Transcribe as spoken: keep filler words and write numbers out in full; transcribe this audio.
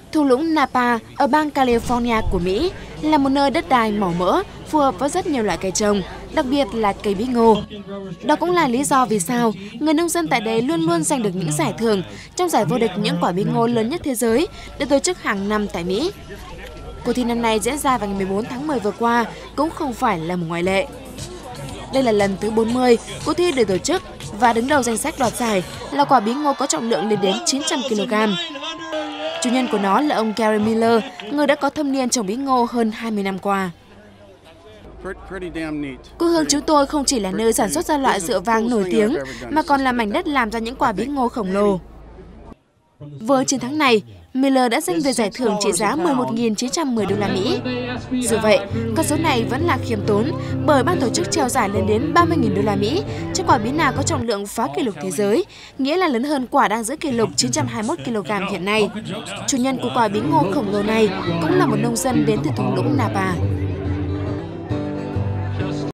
Thung lũng Napa ở bang California của Mỹ là một nơi đất đai màu mỡ, phù hợp với rất nhiều loại cây trồng, đặc biệt là cây bí ngô. Đó cũng là lý do vì sao người nông dân tại đây luôn luôn giành được những giải thưởng trong giải vô địch những quả bí ngô lớn nhất thế giới được tổ chức hàng năm tại Mỹ. Cuộc thi năm nay diễn ra vào ngày mười bốn tháng mười vừa qua cũng không phải là một ngoại lệ. Đây là lần thứ bốn mươi cuộc thi được tổ chức và đứng đầu danh sách đoạt giải là quả bí ngô có trọng lượng lên đến chín trăm ki lô gam. Chủ nhân của nó là ông Gary Miller, người đã có thâm niên trồng bí ngô hơn hai mươi năm qua. Quê hương chúng tôi không chỉ là nơi sản xuất ra loại rượu vang nổi tiếng, mà còn là mảnh đất làm ra những quả bí ngô khổng lồ. Với chiến thắng này, Miller đã giành về giải thưởng trị giá mười một nghìn chín trăm mười đô la Mỹ. Dù vậy, con số này vẫn là khiêm tốn bởi ban tổ chức treo giải lên đến ba mươi nghìn đô la Mỹ cho quả bí nào có trọng lượng phá kỷ lục thế giới, nghĩa là lớn hơn quả đang giữ kỷ lục chín trăm hai mươi mốt ki lô gam hiện nay. Chủ nhân của quả bí ngô khổng lồ này cũng là một nông dân đến từ thung lũng Napa.